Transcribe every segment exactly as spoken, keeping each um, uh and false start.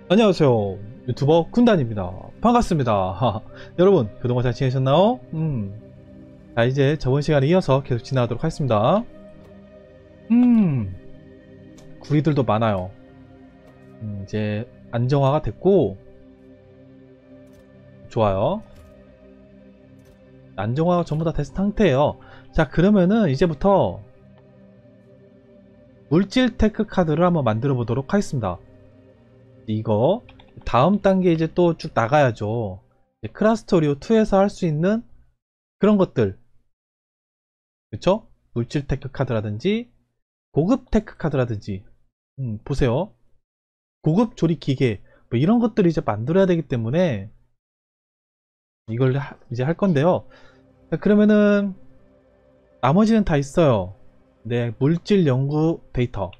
안녕하세요, 유튜버 군단입니다. 반갑습니다. 여러분 그동안 잘 지내셨나요? 음. 자, 이제 저번 시간에 이어서 계속 진행하도록 하겠습니다. 음. 구리들도 많아요. 음, 이제 안정화가 됐고 좋아요. 안정화가 전부 다 됐은 상태예요. 자, 그러면은 이제부터 물질 테크 카드를 한번 만들어 보도록 하겠습니다. 이거 다음 단계 이제 또 쭉 나가야죠. 크라스토리오 이에서 할 수 있는 그런 것들, 그쵸? 물질 테크 카드라든지 고급 테크 카드라든지, 음, 보세요. 고급 조립 기계 뭐 이런 것들을 이제 만들어야 되기 때문에 이걸 하, 이제 할 건데요. 자, 그러면은 나머지는 다 있어요. 네, 물질 연구 데이터,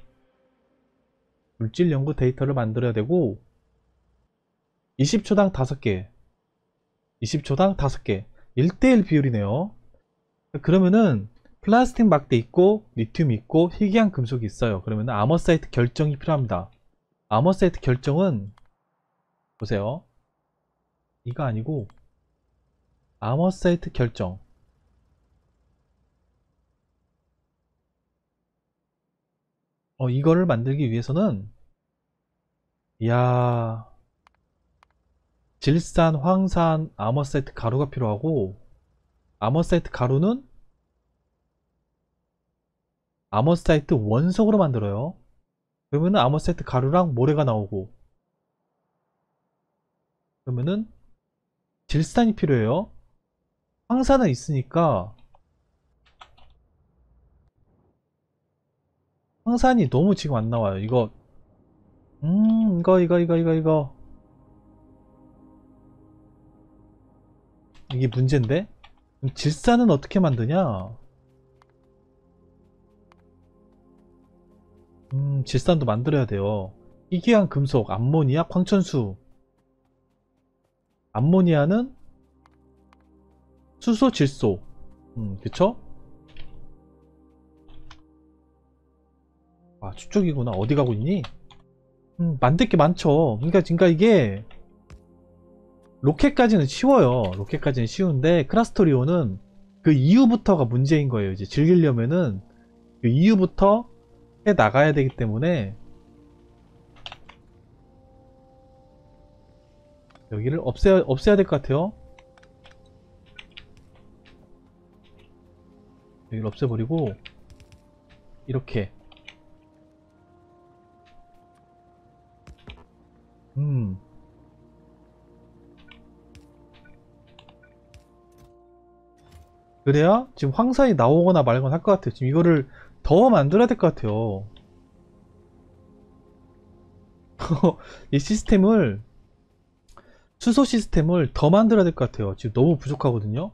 물질 연구 데이터를 만들어야 되고 이십 초당 다섯 개, 이십 초당 다섯 개, 일 대일 비율이네요. 그러면은 플라스틱 막대 있고 리튬이 있고 희귀한 금속이 있어요. 그러면은 아머사이트 결정이 필요합니다. 아머사이트 결정은 보세요. 이거 아니고 아머사이트 결정. 어, 이거를 만들기 위해서는 이야, 질산, 황산, 아머사이트 가루가 필요하고 아머사이트 가루는 아머사이트 원석으로 만들어요. 그러면은 아머사이트 가루랑 모래가 나오고 그러면은 질산이 필요해요. 황산은 있으니까 황산이 너무 지금 안 나와요. 이거 음 이거 이거 이거 이거 이거 이게 문제인데? 그럼 질산은 어떻게 만드냐? 음 질산도 만들어야 돼요. 희귀한 금속, 암모니아, 광천수. 암모니아는 수소, 질소. 음 그쵸? 아 저쪽이구나. 어디 가고 있니? 음 만들 게 많죠. 그러니까 그러니까 이게 로켓까지는 쉬워요. 로켓까지는 쉬운데 크라스토리오는 그 이후부터가 문제인 거예요. 이제 즐기려면은 그 이후부터 해 나가야 되기 때문에 여기를 없애야, 없애야 될 것 같아요. 여기를 없애버리고 이렇게 음 그래야 지금 황산이 나오거나 말거나 할 것 같아요. 지금 이거를 더 만들어야 될 것 같아요. 이 시스템을 수소 시스템을 더 만들어야 될 것 같아요. 지금 너무 부족하거든요.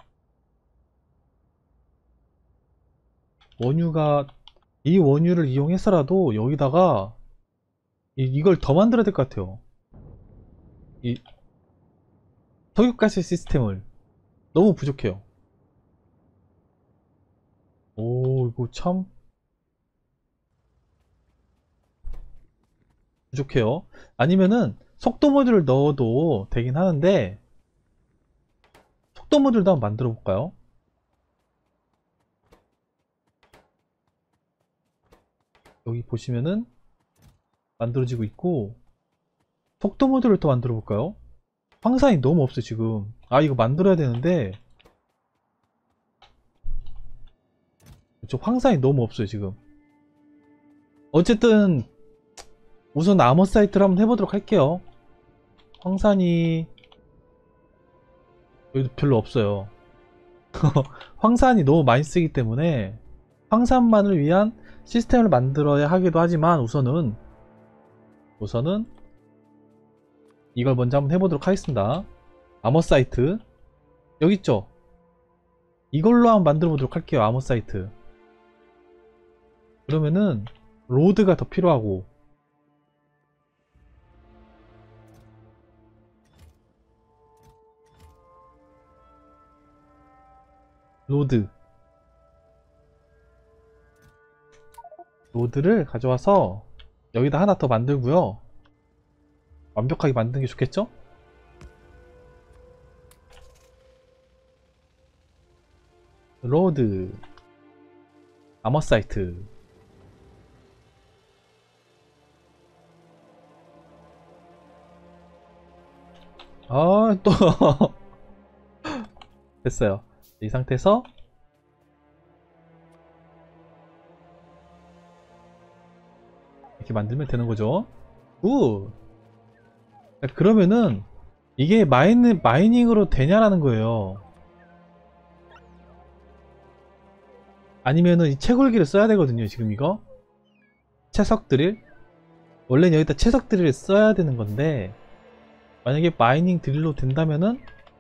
원유가 이 원유를 이용해서라도 여기다가 이, 이걸 더 만들어야 될 것 같아요. 이 석유가스 시스템을 너무 부족해요. 오 이거 참 부족해요. 아니면은 속도 모듈을 넣어도 되긴 하는데 속도 모듈도 한번 만들어 볼까요? 여기 보시면은 만들어지고 있고 속도 모듈을 또 만들어 볼까요? 황산이 너무 없어요 지금. 아 이거 만들어야 되는데 저 황산이 너무 없어요 지금. 어쨌든 우선 아머 사이트를 한번 해보도록 할게요. 황산이 여기도 별로 없어요. 황산이 너무 많이 쓰기 때문에 황산만을 위한 시스템을 만들어야 하기도 하지만 우선은 우선은 이걸 먼저 한번 해보도록 하겠습니다. 아머 사이트 여기 있죠? 이걸로 한번 만들어 보도록 할게요. 아머 사이트. 그러면은 로드가 더 필요하고 로드 로드를 가져와서 여기다 하나 더 만들고요. 완벽하게 만드는 게 좋겠죠? 로드 아머 사이트. 아, 또 됐어요. 이 상태에서 이렇게 만들면 되는 거죠. 우. 그러면은 이게 마인 마이닝으로 되냐라는 거예요. 아니면은 이 채굴기를 써야 되거든요. 지금 이거 채석 드릴, 원래는 여기다 채석 드릴을 써야 되는 건데, 만약에 마이닝 드릴로 된다면은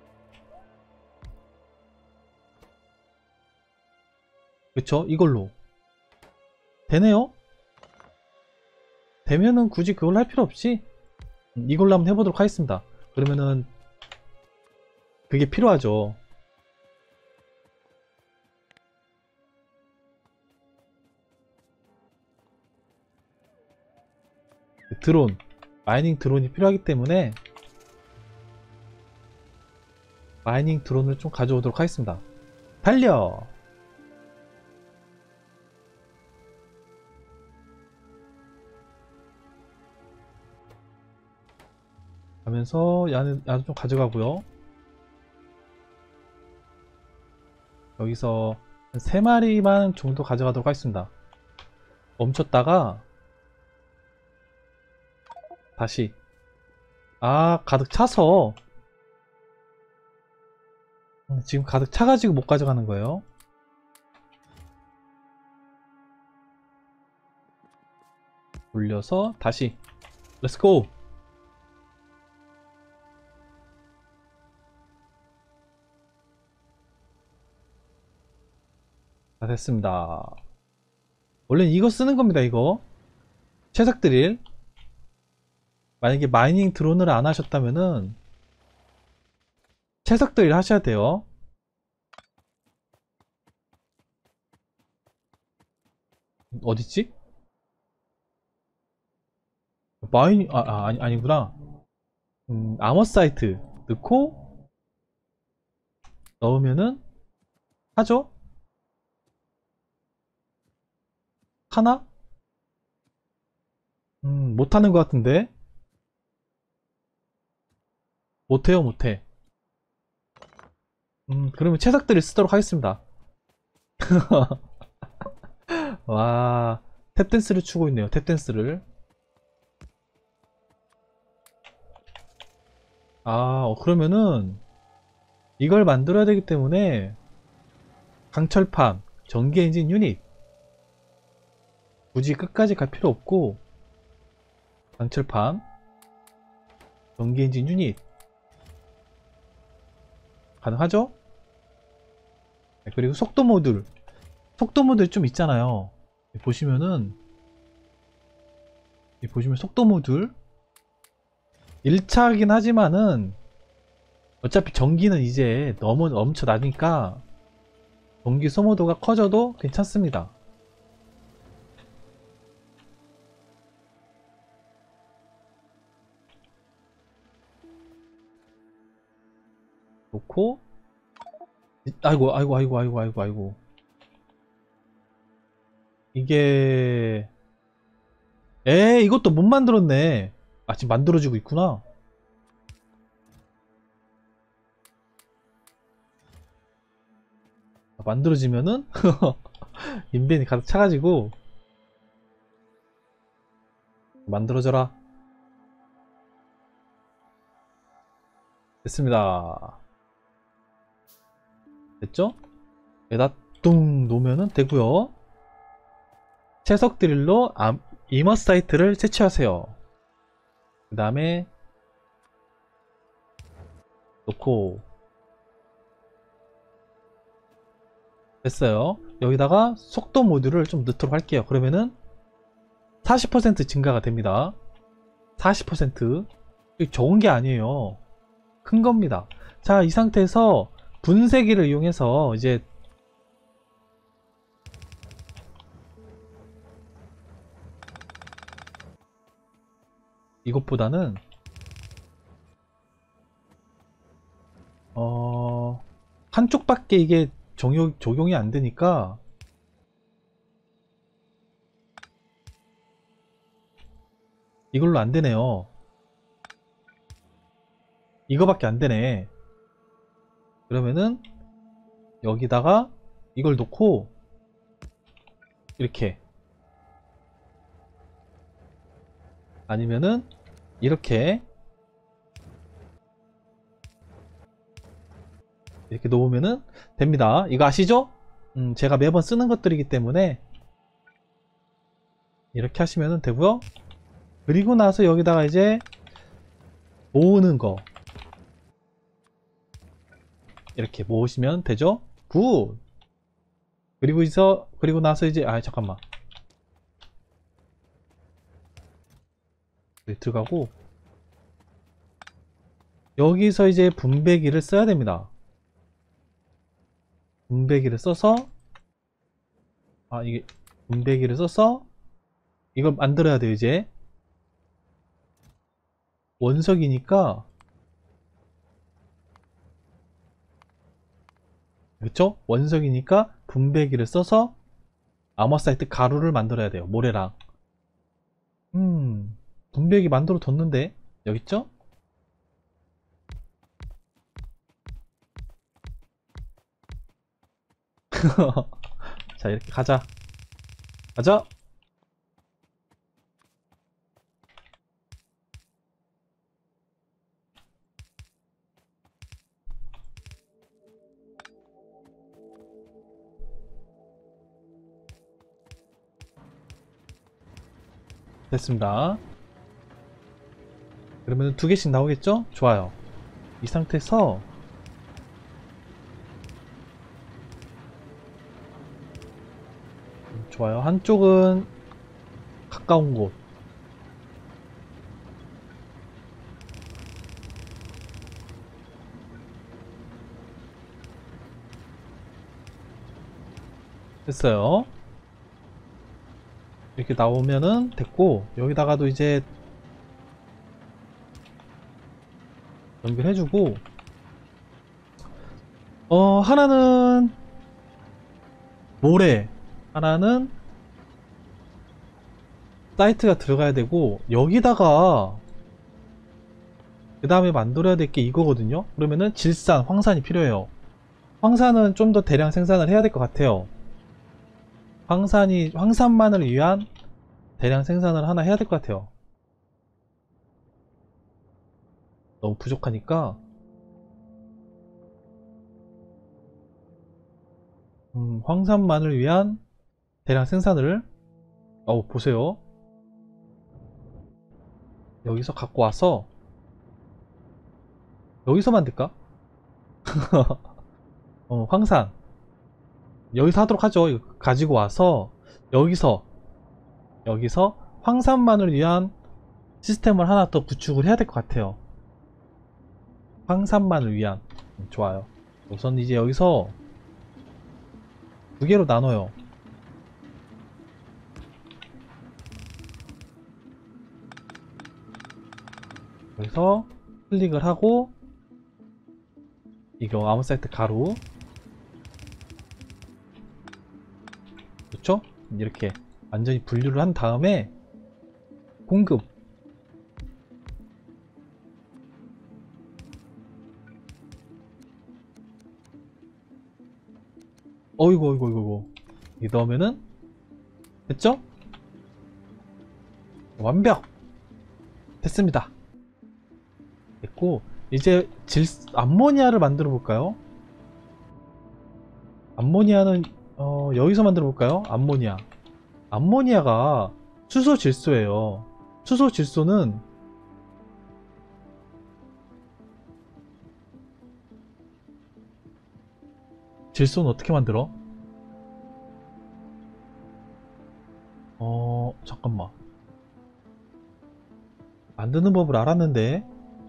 그쵸, 이걸로 되네요. 되면은 굳이 그걸 할 필요 없이 이걸로 한번 해보도록 하겠습니다. 그러면은 그게 필요하죠. 드론, 마이닝 드론이 필요하기 때문에 마이닝 드론을 좀 가져오도록 하겠습니다. 달려! 하면서 야는, 야도 좀 가져가고요. 여기서 한 세 마리만 정도 가져가도록 하겠습니다. 멈췄다가 다시, 아 가득 차서, 지금 가득 차가지고 못 가져가는 거예요. 돌려서 다시 렛츠고. 다 됐습니다. 원래 이거 쓰는 겁니다. 이거 채석 드릴. 만약에 마이닝 드론을 안 하셨다면은 채석 드릴 하셔야 돼요. 어딨지? 마이닝, 아, 아 아니, 아니구나. 음, 아머 사이트 넣고 넣으면은 하죠? 하나? 음, 못하는 것 같은데? 못해요, 못해. 음, 그러면 채석들을 쓰도록 하겠습니다. 와, 탭댄스를 추고 있네요, 탭댄스를. 아, 어, 그러면은 이걸 만들어야 되기 때문에 강철판, 전기엔진 유닛 굳이 끝까지 갈 필요 없고, 강철판, 전기엔진 유닛 가능하죠? 네, 그리고 속도 모듈, 속도 모듈 좀 있잖아요. 보시면은, 보시면 속도 모듈 일 차긴 하지만은 어차피 전기는 이제 너무 넘쳐나니까 전기 소모도가 커져도 괜찮습니다. 놓고, 아이고 아이고 아이고 아이고 아이고 아이고, 이게 에 이것도 못 만들었네. 아, 지금 만들어지고 있구나. 만들어지면은 인벤이 가득 차가지고, 만들어져라. 됐습니다. 됐죠? 여기다 뚱 놓으면은 되고요. 채석 드릴로 암, 이머 사이트를 채취하세요. 그 다음에 놓고, 됐어요. 여기다가 속도 모듈을 좀 넣도록 할게요. 그러면은 사십 퍼센트 증가가 됩니다. 사십 퍼센트. 이게 적은 게 아니에요. 큰 겁니다. 자, 이 상태에서 분쇄기를 이용해서 이제 이것보다는 어, 한쪽밖에 이게 적용, 적용이 안 되니까 이걸로 안 되네요. 이거밖에 안 되네. 그러면은 여기다가 이걸 놓고 이렇게, 아니면은 이렇게 이렇게 놓으면은 됩니다. 이거 아시죠? 음, 제가 매번 쓰는 것들이기 때문에 이렇게 하시면 되고요. 그리고 나서 여기다가 이제 모으는 거 이렇게 모으시면 되죠. 굿. 그리고 이서 그리고 나서 이제 아 잠깐만 여기 들어가고 여기서 이제 분배기를 써야 됩니다. 분배기를 써서 아 이게 분배기를 써서 이걸 만들어야 돼요. 이제 원석이니까 그렇죠? 원석이니까 분배기를 써서 아머사이트 가루를 만들어야 돼요. 모래랑. 음 분배기 만들어 뒀는데 여기 있죠? 자 이렇게 가자 가자. 됐습니다. 그러면 두 개씩 나오겠죠? 좋아요. 이 상태에서 좋아요. 한쪽은 가까운 곳 됐어요. 이렇게 나오면은 됐고 여기다가도 이제 연결해주고 어 하나는 모래 하나는 사이트가 들어가야 되고 여기다가 그 다음에 만들어야 될 게 이거거든요. 그러면은 질산, 황산이 필요해요. 황산은 좀 더 대량 생산을 해야 될 것 같아요. 황산이 황산만을 위한 대량 생산을 하나 해야 될 것 같아요. 너무 부족하니까 음, 황산만을 위한 대량 생산을 어 보세요. 여기서 갖고 와서 여기서 만들까? 어, 황산 여기서 하도록 하죠. 이거 가지고 와서 여기서 여기서 황산만을 위한 시스템을 하나 더 구축을 해야 될 것 같아요. 황산만을 위한 음, 좋아요. 우선 이제 여기서 두 개로 나눠요. 여기서 클릭을 하고 이거 아웃사이트 가루 그렇죠? 이렇게 완전히 분류를 한 다음에 공급 어이구 어이구 어이구 이 넣으면은 됐죠? 완벽! 됐습니다. 됐고 이제 질 암모니아를 만들어 볼까요? 암모니아는 어, 여기서 만들어 볼까요? 암모니아 암모니아가 수소 질소예요. 수소 질소는 질소는 어떻게 만들어? 어 잠깐만 만드는 법을 알았는데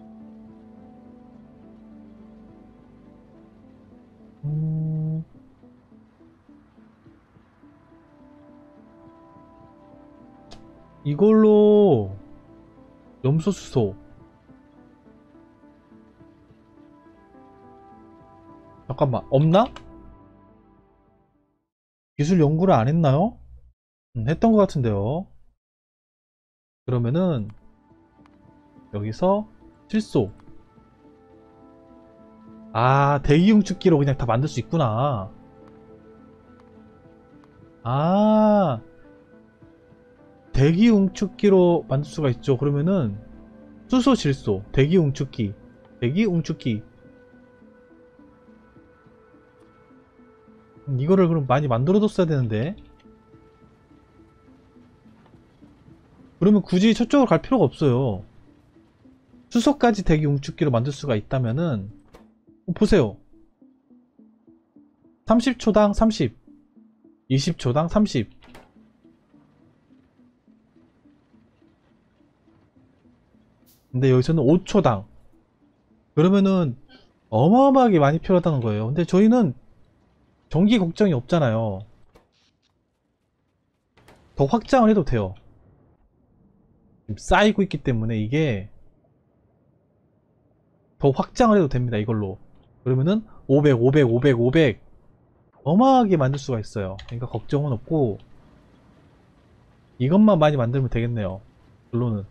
음... 이걸로 염소수소 잠깐만, 없나? 기술 연구를 안 했나요? 음, 했던 것 같은데요. 그러면은 여기서 실소. 아, 대기웅축기로 그냥 다 만들 수 있구나. 아, 대기웅축기로 만들 수가 있죠. 그러면은 수소 질소, 대기웅축기, 대기웅축기. 음, 이거를 그럼 많이 만들어뒀어야 되는데. 그러면 굳이 저쪽으로 갈 필요가 없어요. 수소까지 대기웅축기로 만들 수가 있다면은 어, 보세요. 삼십 초당 삼십, 이십 초당 삼십. 근데 여기서는 오 초당. 그러면은 어마어마하게 많이 필요하다는 거예요. 근데 저희는 전기 걱정이 없잖아요. 더 확장을 해도 돼요. 지금 쌓이고 있기 때문에 이게 더 확장을 해도 됩니다. 이걸로. 그러면은 오백, 오백, 오백, 오백 어마하게 만들 수가 있어요. 그러니까 걱정은 없고 이것만 많이 만들면 되겠네요. 결론은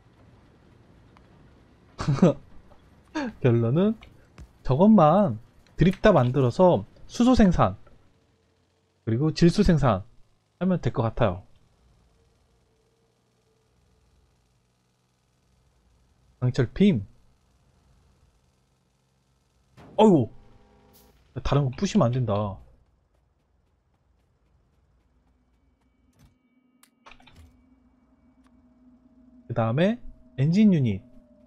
결론은 저것만 드립다 만들어서 수소 생산 그리고 질소 생산 하면 될 것 같아요. 강철 빔. 어이구, 다른 거 부시면 안 된다. 그 다음에 엔진 유닛.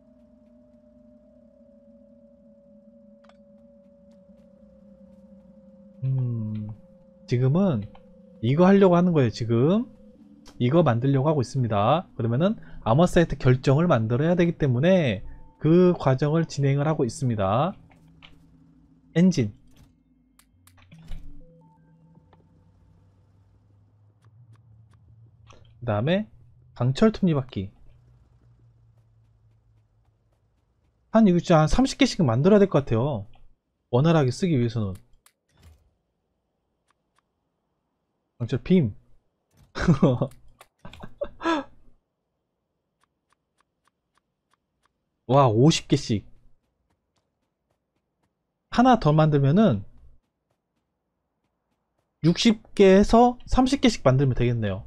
음, 지금은 이거 하려고 하는 거예요. 지금 이거 만들려고 하고 있습니다. 그러면은 아머 사이트 결정을 만들어야 되기 때문에 그 과정을 진행을 하고 있습니다. 엔진. 그 다음에 강철 톱니바퀴. 한 이거 진짜 한 삼십 개씩 만들어야 될 것 같아요. 원활하게 쓰기 위해서는. 강철 빔. 와, 오십 개씩. 하나 더 만들면은 육십 개에서 삼십 개씩 만들면 되겠네요.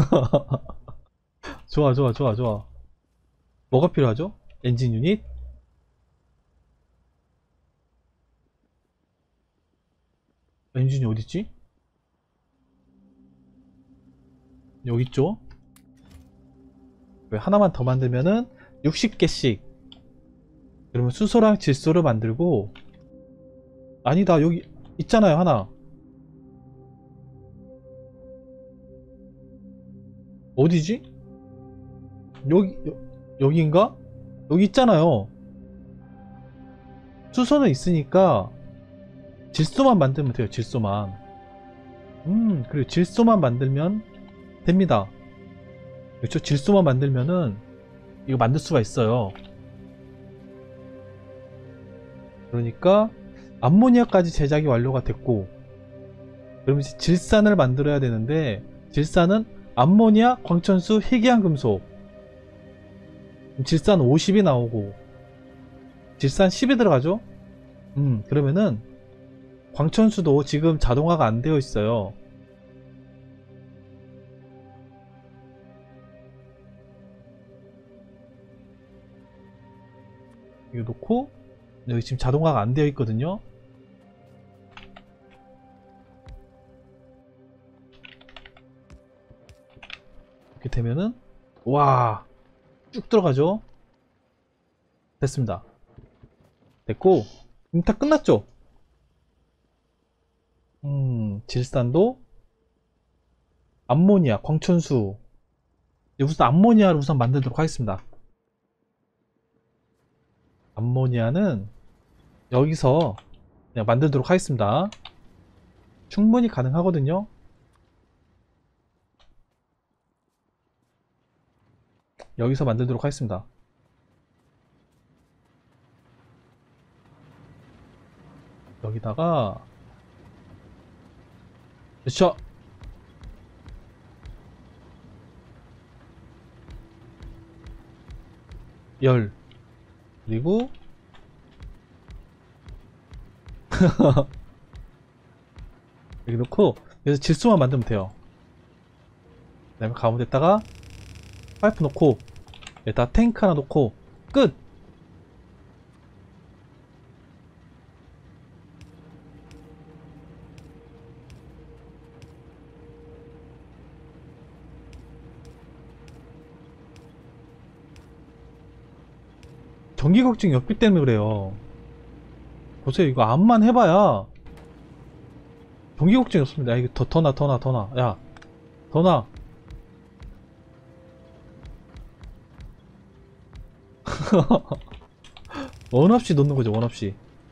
좋아, 좋아, 좋아, 좋아. 뭐가 필요하죠? 엔진 유닛. 엔진이 어딨지? 여기 있죠? 왜 하나만 더 만들면은 육십 개씩. 그러면 수소랑 질소를 만들고, 아니다, 여기 있잖아요, 하나. 어디지? 여기, 여, 여기인가? 여기 있잖아요. 수소는 있으니까 질소만 만들면 돼요, 질소만. 음, 그리고 질소만 만들면 됩니다. 그렇죠? 질소만 만들면은 이거 만들 수가 있어요. 그러니까 암모니아까지 제작이 완료가 됐고, 그러면 이제 질산을 만들어야 되는데, 질산은 암모니아, 광천수, 희귀한 금속. 질산 오십이 나오고 질산 십이 들어가죠. 음 그러면은 광천수도 지금 자동화가 안 되어 있어요. 이거 놓고 여기 지금 자동화가 안 되어 있거든요. 이렇게 되면은 와 쭉 들어가죠. 됐습니다. 됐고 이럼 다 끝났죠. 음 질산도 암모니아, 광천수. 우선 암모니아를 우선 만들도록 하겠습니다. 암모니아는 여기서 그냥 만들도록 하겠습니다. 충분히 가능하거든요. 여기서 만들도록 하겠습니다. 여기다가 그쵸. 열 그리고 여기 놓고 여기서 질소만 만들면 돼요. 그 다음에 가운데다가 파이프 놓고 여기다 탱크 하나 놓고 끝! 전기 걱정이 없기 때문에 그래요. 보세요. 이거 암만 해봐야 전기 걱정이 없습니다. 야, 이거 더, 더 나, 더 나, 더 나. 야, 더 나. 원 없이 놓는 거죠, 원 없이.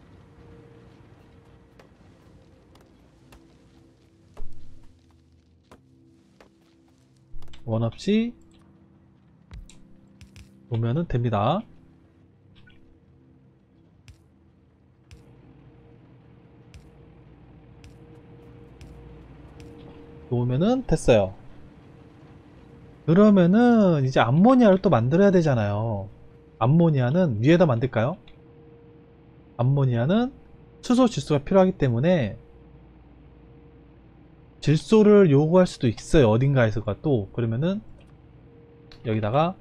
원 없이 놓으면 됩니다. 놓으면은 됐어요. 그러면은 이제 암모니아를 또 만들어야 되잖아요. 암모니아는 위에다 만들까요? 암모니아는 수소 질소가 필요하기 때문에 질소를 요구할 수도 있어요. 어딘가에서가 또. 그러면은 여기다가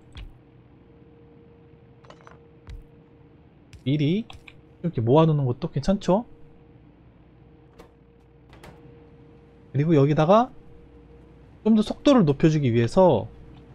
미리 이렇게 모아놓는 것도 괜찮죠? 그리고 여기다가 좀 더 속도를 높여주기 위해서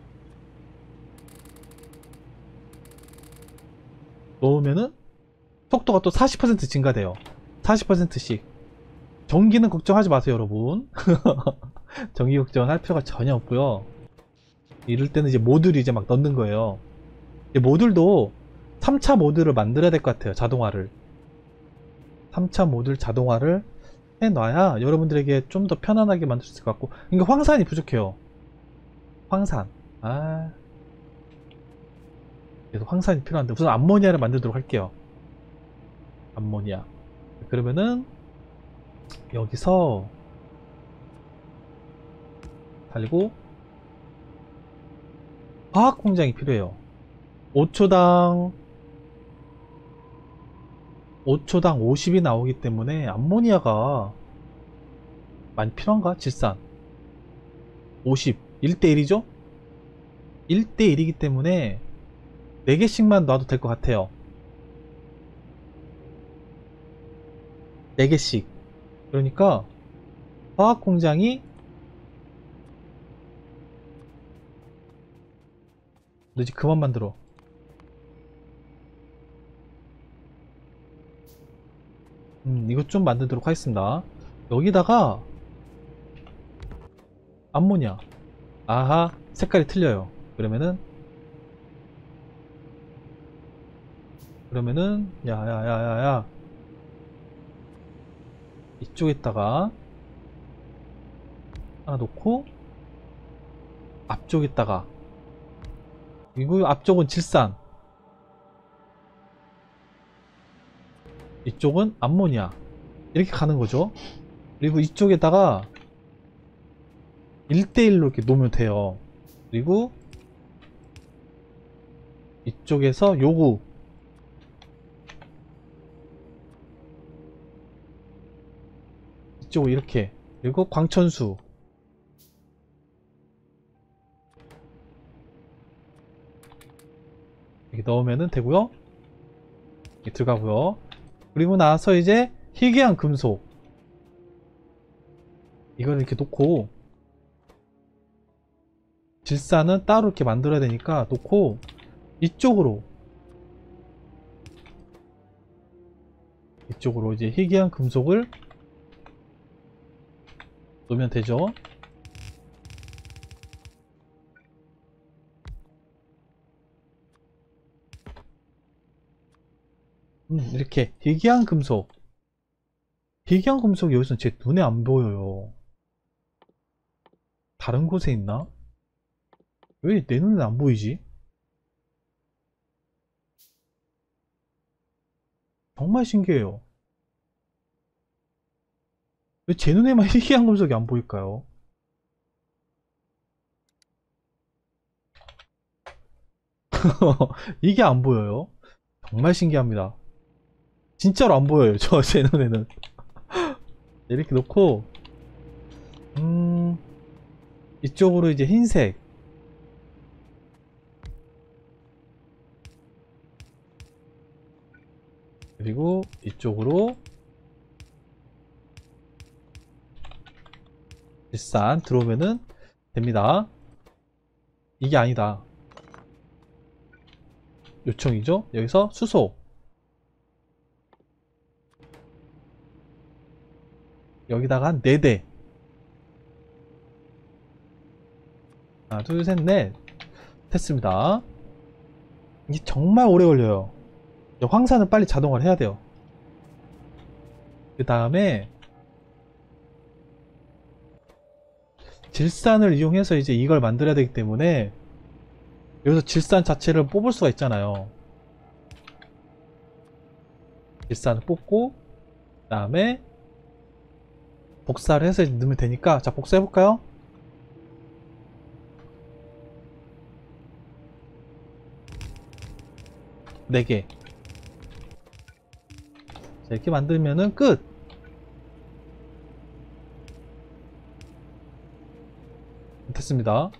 넣으면은 속도가 또 사십 퍼센트 증가돼요. 사십 퍼센트씩. 전기는 걱정하지 마세요, 여러분. 전기 걱정은 할 필요가 전혀 없고요. 이럴 때는 이제 모듈 이제 막 넣는 거예요. 이제 모듈도 삼 차 모듈을 만들어야 될 것 같아요. 자동화를. 삼 차 모듈 자동화를 해놔야 여러분들에게 좀 더 편안하게 만들 수 있을 것 같고. 그러니까 황산이 부족해요. 황산. 아. 그래서 황산이 필요한데 우선 암모니아를 만들도록 할게요. 암모니아. 그러면은 여기서 달리고 화학 공장이 필요해요. 오 초당 오 초당 오십이 나오기 때문에 암모니아가 많이 필요한가? 질산 오십 일 대 일이죠? 일 대 일이기 때문에 네 개씩만 놔도 될 것 같아요. 네 개씩. 그러니까 화학 공장이 너 이제 그만 만들어. 음, 이것 좀 만들도록 하겠습니다. 여기다가 암모니아. 아하, 색깔이 틀려요. 그러면은 그러면은 야야야야야 이쪽에다가 하나 놓고 앞쪽에다가 그리고 앞쪽은 질산 이쪽은 암모니아 이렇게 가는 거죠. 그리고 이쪽에다가 일 대 일로 이렇게 놓으면 돼요. 그리고 이쪽에서 요구 이쪽으로 이렇게 그리고 광천수 이렇게 넣으면 되고요. 이렇게 들어가고요. 그리고 나서 이제 희귀한 금속 이걸 이렇게 놓고 질산은 따로 이렇게 만들어야 되니까 놓고 이쪽으로 이쪽으로 이제 희귀한 금속을 놓으면 되죠. 음, 이렇게 희귀한 금속 희귀한 금속이 여기서 제 눈에 안 보여요. 다른 곳에 있나? 왜 내 눈에 안 보이지? 정말 신기해요. 왜 제 눈에만 희귀한 금속이 안 보일까요? 이게 안 보여요. 정말 신기합니다. 진짜로 안 보여요. 저 제 눈에는. 이렇게 놓고 음 이쪽으로 이제 흰색, 그리고 이쪽으로 일산 들어오면은 됩니다. 이게 아니다. 요청이죠. 여기서 수소, 여기다가 한 네 대. 하나 둘 셋 넷 됐습니다. 이게 정말 오래 걸려요. 황산은 빨리 자동화를 해야 돼요. 그 다음에 질산을 이용해서 이제 이걸 만들어야 되기 때문에 여기서 질산 자체를 뽑을 수가 있잖아요. 질산을 뽑고 그 다음에 복사를 해서 넣으면 되니까, 자 복사해 볼까요? 네 개. 자, 이렇게 만들면은 끝. 됐습니다.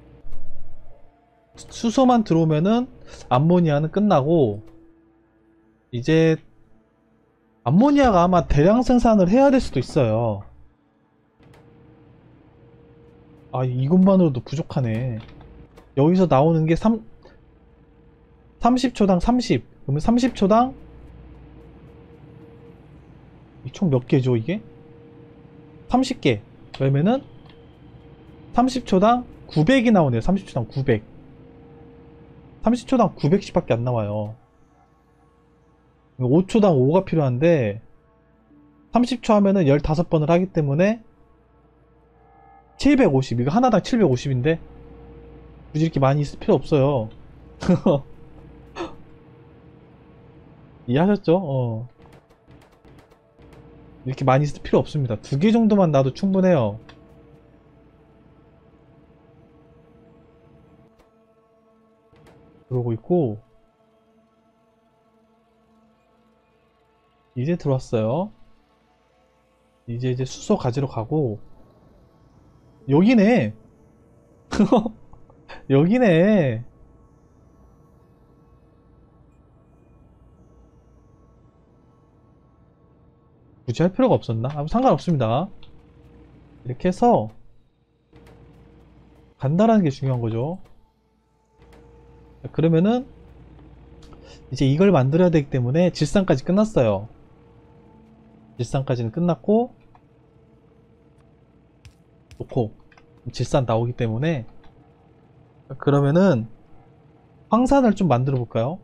수소만 들어오면은 암모니아는 끝나고, 이제 암모니아가 아마 대량 생산을 해야 될 수도 있어요. 아, 이것만으로도 부족하네. 여기서 나오는 게 삼, 삼십 초당 삼십. 그러면 삼십 초당 총 몇 개죠 이게? 삼십 개. 그러면은 삼십 초당 구백이 나오네요. 삼십 초당 구백. 삼십 초당 구백씩 밖에 안 나와요. 오 초당 오가 필요한데 삼십 초 하면은 십오 번을 하기 때문에 칠백오십. 이거 하나당 칠백오십인데 굳이 이렇게 많이 있을 필요 없어요. 이해하셨죠? 어. 이렇게 많이 쓸 필요 없습니다. 두 개 정도만 놔도 충분해요. 그러고 있고, 이제 들어왔어요. 이제 이제 수소 가지러 가고, 여기네. 여기네. 굳이 할 필요가 없었나? 아무 상관없습니다. 이렇게 해서 간다라는 게 중요한 거죠. 그러면은 이제 이걸 만들어야 되기 때문에 질산까지 끝났어요. 질산까지는 끝났고, 놓고 질산 나오기 때문에, 그러면은 황산을 좀 만들어 볼까요?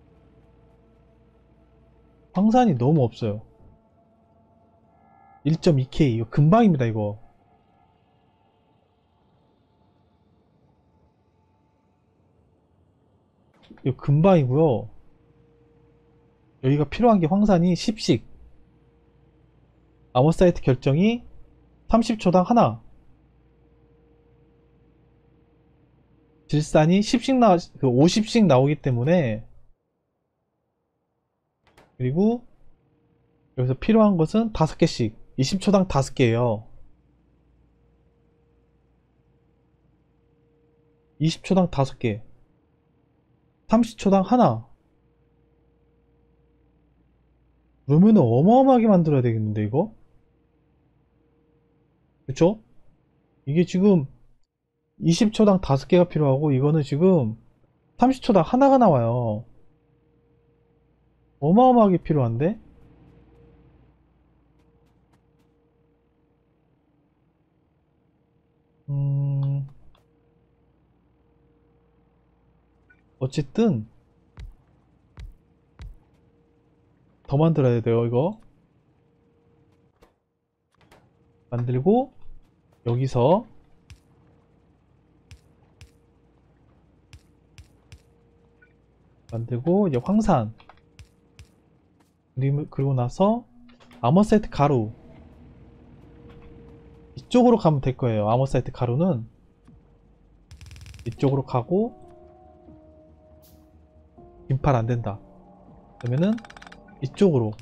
황산이 너무 없어요. 일 점 이 케이 이거 금방입니다. 이거 이거 금방이고요. 여기가 필요한 게 황산이 십씩, 아모사이트 결정이 삼십 초당 하나, 질산이 십씩 나, 그 오십씩 나오기 때문에, 그리고 여기서 필요한 것은 다섯 개씩, 이십 초당 다섯 개예요. 이십 초당 다섯 개, 삼십 초당 하나. 그러면은 어마어마하게 만들어야 되겠는데 이거? 그쵸? 이게 지금 이십 초당 다섯 개가 필요하고, 이거는 지금 삼십 초당 하나가 나와요. 어마어마하게 필요한데? 음... 어쨌든 더 만들어야 돼요. 이거 만들고, 여기서 만들고, 이제 황산, 그리고 나서 아머세트 가루, 이쪽으로 가면 될 거예요. 아머사이트 가루는 이쪽으로 가고, 긴팔 안 된다. 그러면은 이쪽으로.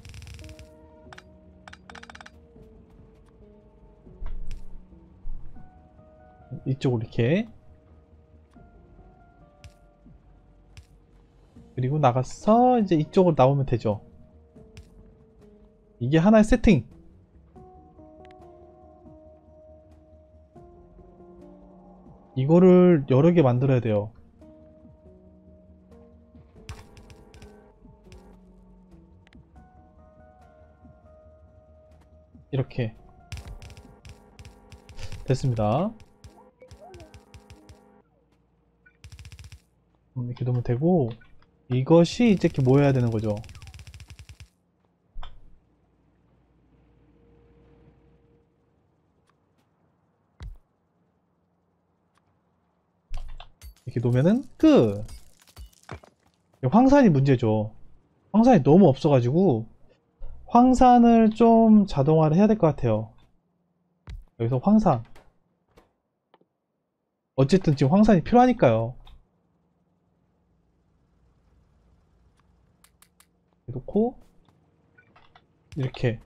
이쪽으로 이렇게. 그리고 나가서 이제 이쪽으로 나오면 되죠. 이게 하나의 세팅. 이거를 여러 개 만들어야 돼요. 이렇게 됐습니다. 음, 이렇게 놓으면 되고, 이것이 이제 이렇게 모여야 되는 거죠. 이렇게 놓으면은 끝. 황산이 문제죠. 황산이 너무 없어가지고 황산을 좀 자동화를 해야 될 것 같아요. 여기서 황산. 어쨌든 지금 황산이 필요하니까요. 놓고 이렇게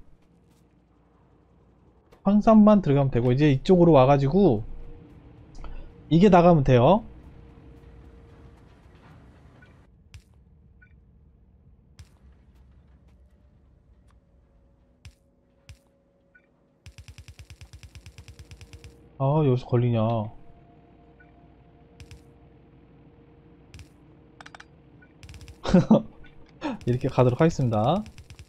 황산만 들어가면 되고, 이제 이쪽으로 와가지고 이게 나가면 돼요. 아, 여기서 걸리냐. 이렇게 가도록 하겠습니다.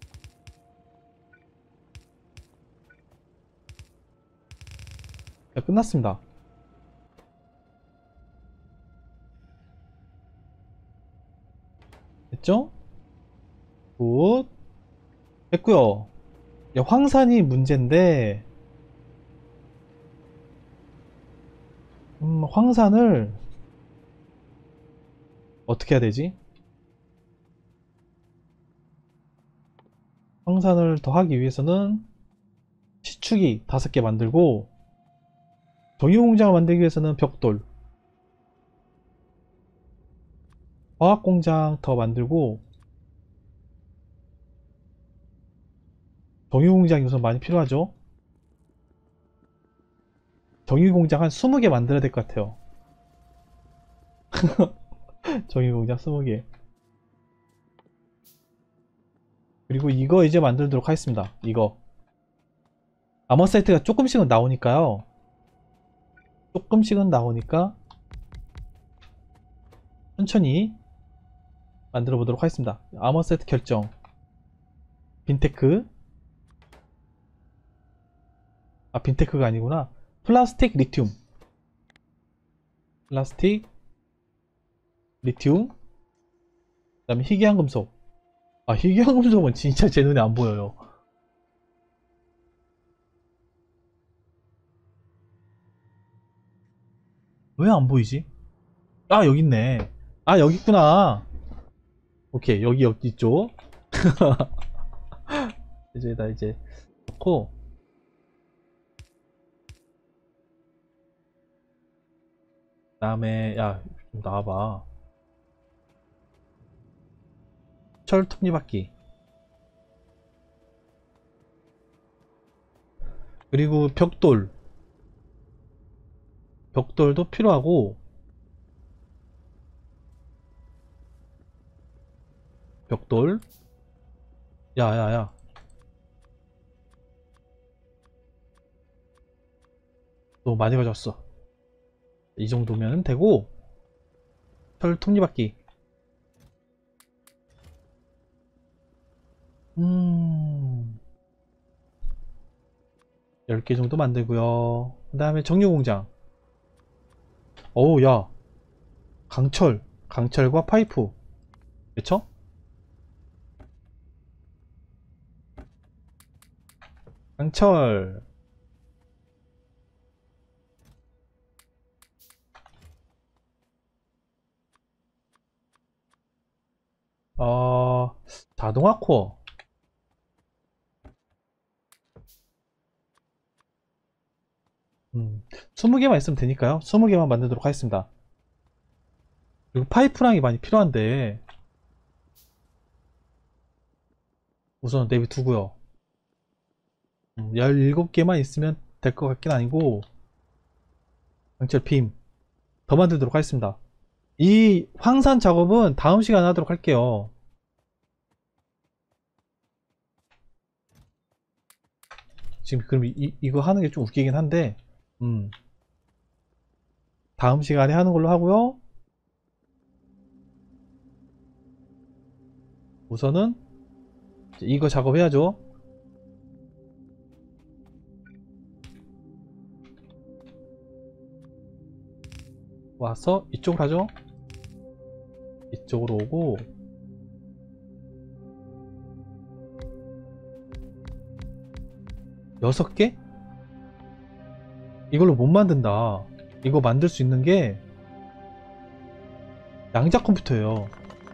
네, 끝났습니다. 됐죠? 굿. 됐고요. 황산이 문제인데, 음, 황산을 어떻게 해야 되지? 황산을 더 하기 위해서는 시축이 다섯 개 만들고, 정유공장을 만들기 위해서는 벽돌, 화학공장 더 만들고, 정유공장이 우선 많이 필요하죠. 정유공장 한 스무 개 만들어야 될 것 같아요. 정유공장 스무 개. 그리고 이거 이제 만들도록 하겠습니다. 이거 아머사이트가 조금씩은 나오니까요. 조금씩은 나오니까 천천히 만들어 보도록 하겠습니다. 아머사이트 결정. 빈테크. 아, 빈테크가 아니구나. 플라스틱 리튬. 플라스틱 리튬. 그 다음에 희귀한 금속. 아, 희귀한 금속은 진짜 제 눈에 안 보여요. 왜 안 보이지? 아, 여기 있네. 아, 여기 있구나. 오케이, 여기 여기 있죠. 이제 나 이제 넣고, 그 다음에 야, 좀 나와봐. 철 톱니바퀴. 그리고 벽돌. 벽돌도 필요하고, 벽돌. 야야야, 너무 많이 가져왔어. 이 정도면 되고, 철 톱니바퀴. 음, 열 개 정도 만들고요. 그 다음에 정유공장. 어우, 야, 강철. 강철과 파이프. 그쵸? 강철. 어, 자동화 코어. 음, 스무 개만 있으면 되니까요. 스무 개만 만들도록 하겠습니다. 그리고 파이프랑이 많이 필요한데 우선 내비두고요. 음, 열일곱 개만 있으면 될 것 같긴 아니고 강철 빔 더 만들도록 하겠습니다. 이 황산 작업은 다음 시간에 하도록 할게요. 지금 그럼 이, 이거 하는 게 좀 웃기긴 한데 음, 다음 시간에 하는 걸로 하고요. 우선은 이거 작업해야죠. 와서 이쪽으로 하죠. 이쪽으로 오고 여섯 개? 이걸로 못 만든다. 이거 만들 수 있는 게 양자 컴퓨터예요.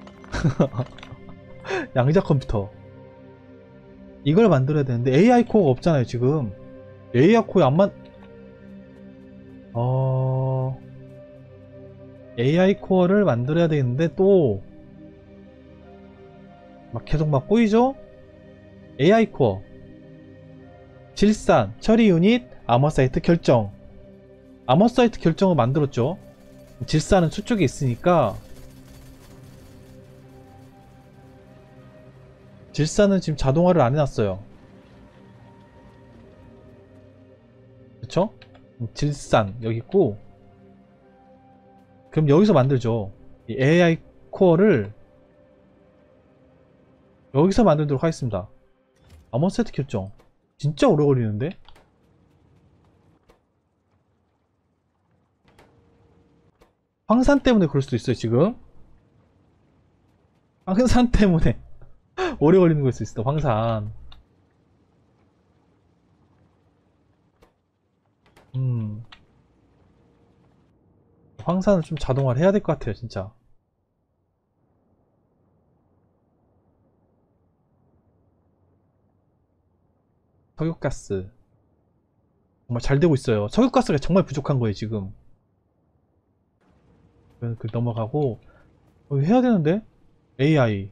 양자 컴퓨터. 이걸 만들어야 되는데 에이아이 코어가 없잖아요 지금. 에이아이 코어 안 만... 어... 에이아이 코어를 만들어야 되는데 또 막 계속 막 꼬이죠? 에이아이 코어 질산, 처리 유닛, 아머 사이트 결정. 아머 사이트 결정을 만들었죠. 질산은 수쪽에 있으니까 질산은 지금 자동화를 안 해놨어요. 그쵸? 질산 여기 있고 그럼 여기서 만들죠. 이 에이아이 코어를 여기서 만들도록 하겠습니다. 아머 사이트 결정 진짜 오래 걸리는데? 황산 때문에 그럴 수도 있어요 지금. 황산 때문에 오래 걸리는 걸 수 있어. 황산. 음 황산을 좀 자동화를 해야 될 것 같아요 진짜. 석유가스 정말 잘 되고 있어요. 석유가스가 정말 부족한 거예요 지금. 그 넘어가고 어, 해야 되는데 에이아이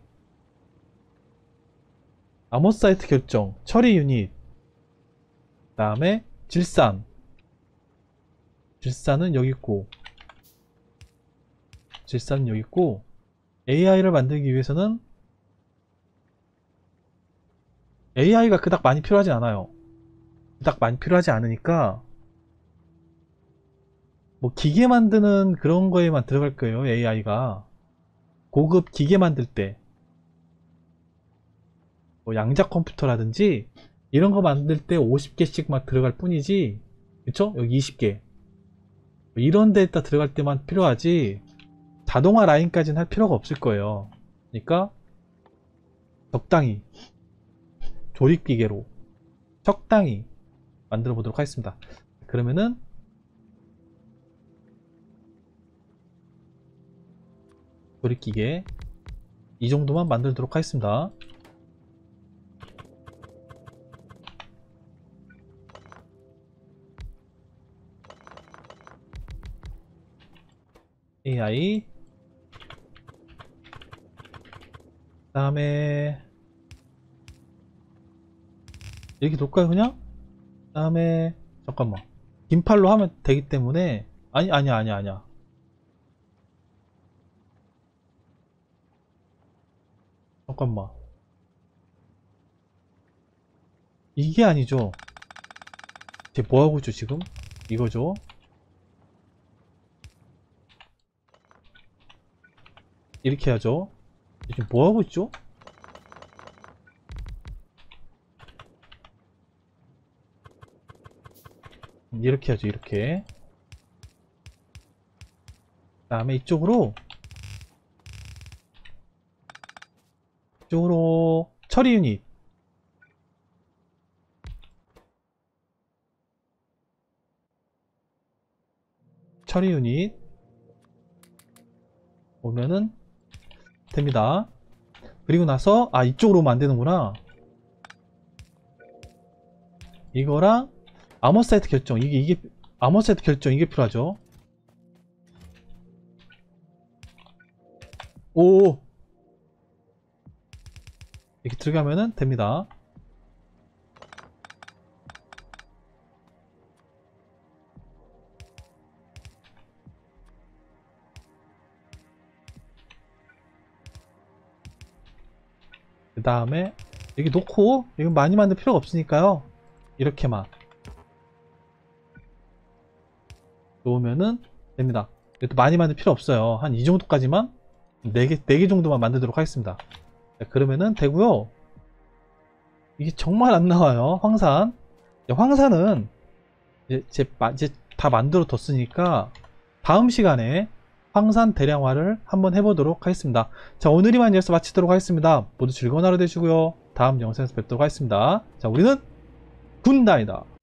아머 사이트 결정 처리 유닛 그 다음에 질산 질산은 여기 있고 질산은 여기 있고 에이아이를 만들기 위해서는 에이아이가 그닥 많이 필요하진 않아요. 그닥 많이 필요하지 않으니까 뭐 기계 만드는 그런 거에만 들어갈 거예요. 에이아이가 고급 기계 만들 때 뭐 양자 컴퓨터라든지 이런 거 만들 때 오십 개씩 막 들어갈 뿐이지. 그쵸? 여기 이십 개 이런 데다 들어갈 때만 필요하지 자동화 라인까지는 할 필요가 없을 거예요. 그러니까 적당히 조립기계로 적당히 만들어 보도록 하겠습니다. 그러면은 조립기계 이 정도만 만들도록 하겠습니다. 에이아이 그 다음에 이렇게 놓을까요 그냥? 그 다음에 잠깐만 긴팔로 하면 되기 때문에 아니 아니야 아니야 아니야 잠깐만 이게 아니죠. 쟤 뭐하고 있죠 지금? 이거죠. 이렇게 하죠. 지금 뭐하고 있죠? 이렇게 하죠 이렇게. 그 다음에 이쪽으로 이쪽으로 처리 유닛 처리 유닛 오면은 됩니다. 그리고 나서 아 이쪽으로 오면 안되는구나. 이거랑 아머 사이트 결정 이게 이게 아머셋 결정 이게 필요하죠. 오 이렇게 들어가면은 됩니다. 그 다음에 여기 놓고 이거 많이 만들 필요가 없으니까요. 이렇게만 놓으면은 됩니다. 이것도 많이 만들 필요 없어요. 한 이 정도까지만 네 개, 네 개 정도만 만들도록 하겠습니다. 자, 그러면은 되고요. 이게 정말 안 나와요. 황산. 황산은 이제, 제, 이제 다 만들어 뒀으니까 다음 시간에 황산 대량화를 한번 해보도록 하겠습니다. 자, 오늘 이만 여기서 마치도록 하겠습니다. 모두 즐거운 하루 되시고요. 다음 영상에서 뵙도록 하겠습니다. 자, 우리는 군단이다.